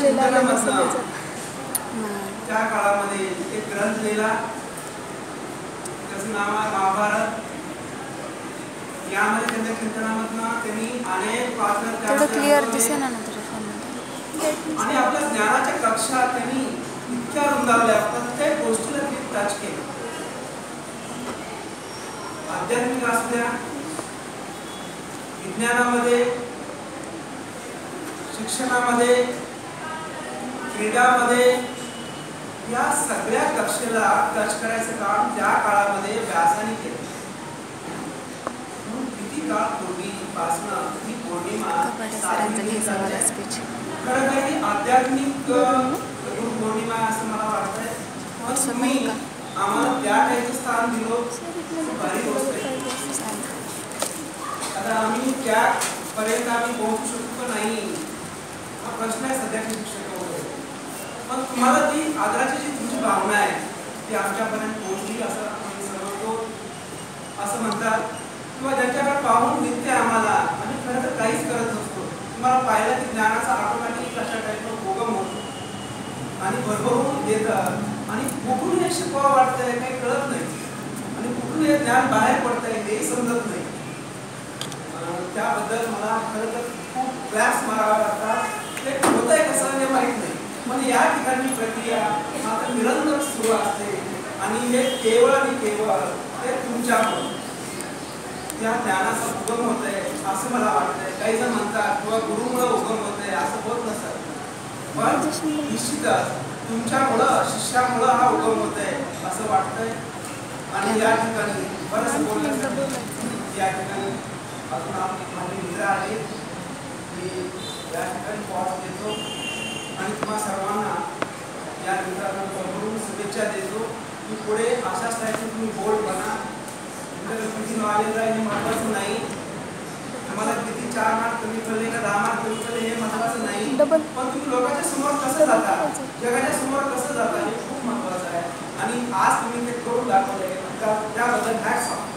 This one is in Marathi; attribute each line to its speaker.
Speaker 1: चिंतनामधनं त्या काळामध्ये एक ग्रंथ लिहिला, त्याचं नाव आहे महाभारत. यामध्ये त्यांच्या चिंतनामधनं त्यांनी अनेक पात्र आणि आपल्या ज्ञानाच्या कक्षा त्यांनी इतक्या रुंदावल्या, प्रत्येक गोष्टीला त्यांनी टच केलं. आध्यात्मिक असू द्या, विज्ञानामध्ये, शिक्षणामध्ये, क्रीडामध्ये, या सगळ्या कक्षेला टच करायचं काम त्या काळामध्ये व्यासाने केलं. किती काळ पूर्वीपासनं ही पौर्णिमा खरं तर ही आध्यात्मिक गुरुपौर्णिमा असं मला वाटतंय. पण तुम्ही आम्हाला त्या टाईपचं स्थान दिलं, भारी गोष्ट आहे. आता आम्ही त्यापर्यंत आम्ही पोहोचू शकतो नाही, हा प्रश्न आहे सध्याच्या शिक्षकांमध्ये. पण तुम्हाला ती आदराची जी तुमची भावना आहे ती आमच्यापर्यंत पोहोचली असं आम्ही समजतो. असं म्हणतात किंवा ज्यांच्याकडे पाहून नित्य आम्हाला आम्ही खरं तर काहीच करत नसतो. तुम्हाला पाहिलं की ज्ञानाचा ऑटोमॅटिक अशा टाईपनं उगम होतो आणि भरभरून येतं आणि कुठून हे शिकवावं वाटतंय काही कळत नाही आणि कुठून हे ज्ञान बाहेर पडतंय हेही समजत नाही. त्याबद्दल मला खरं तर खूप क्लॅप्स मारावा लागतात. ते होतंय कसं हे माहीत नाही, पण या ठिकाणी प्रक्रिया मात्र निरंतर सुरू असते आणि हे केवळ आणि केवळ ते तुमच्यामुळे त्या ज्ञानाचा उगम होत आहे असं मला वाटतंय. काही जण म्हणतात किंवा गुरुमुळे उगम होत आहे, असं होत नसतं. पण निश्चितच तुमच्यामुळं, शिष्यामुळं हा उगम होत आहे असं वाटतंय. आणि या ठिकाणी बरंच बोलण्यासाठी या ठिकाणी अजून माझे मित्र आहेत, मी या ठिकाणी पॉज देतो आणि तुम्हा सर्वांना या मित्रांना भरभरून शुभेच्छा देतो की पुढे अशाच टाईपचे तुम्ही बोल्ड बना. किती नॉलेज आहे हे महत्त्वाचं नाही, तुम्हाला किती 4 मार्क कमी पडले का 10 मार्क कमी पडले हे महत्त्वाचं नाही, पण तुम्ही लोकांच्या समोर कसं जाता, जगाच्या समोर कसं जाता हे खूप महत्त्वाचं आहे. आणि आज तुम्ही ते करून दाखवलंय, त्याबद्दल हॅट्स ऑफ.